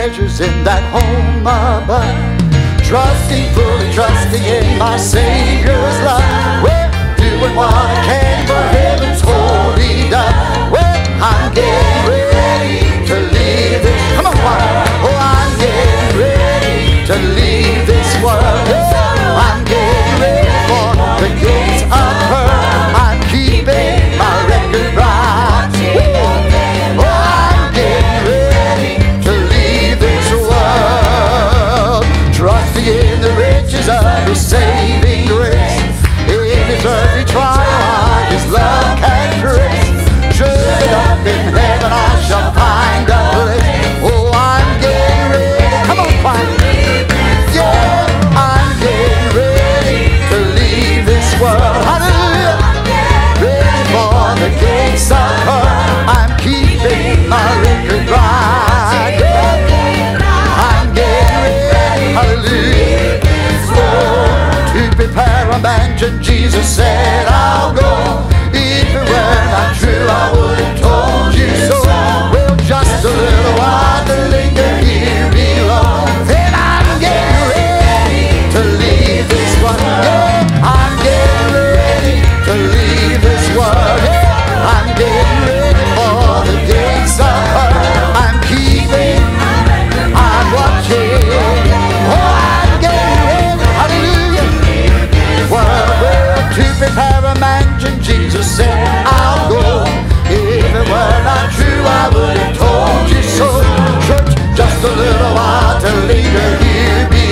treasures in that home above. Trusting, fully trusting in my Savior's love. Well, doing what I can for heaven's holy dove. Well, I'm getting ready to leave this. Come on, choir. Oh, I'm getting ready to leave this world. Oh, I'm getting ready for the gates of her. I'm keeping my record right. Oh, I'm getting ready to leave this world. Trusting in the riches of His saving grace. In His earthly trial, His love can grace. Surely up in heaven I shall find a place. Oh, I'm getting ready. Come on, choir. Yeah, I'm getting ready to leave this world. Hallelujah. Ready for the gates of her. I'm keeping my record right. I'm getting ready. Hallelujah. Oh, to prepare a mansion, Jesus said I'll go. If it were not true, I would have told you so. Well, just a little while to linger here below. Then I'm getting ready to leave this one. Yeah, I'm getting ready to leave this world. Yeah, I'm getting ready for the gates of her. I'm keeping, I'm watching. Oh, I'm getting ready. Hallelujah. Well, to prepare a mansion, Jesus said I'll go. If it were not true, I would have told you so. Church, just a little while to linger here.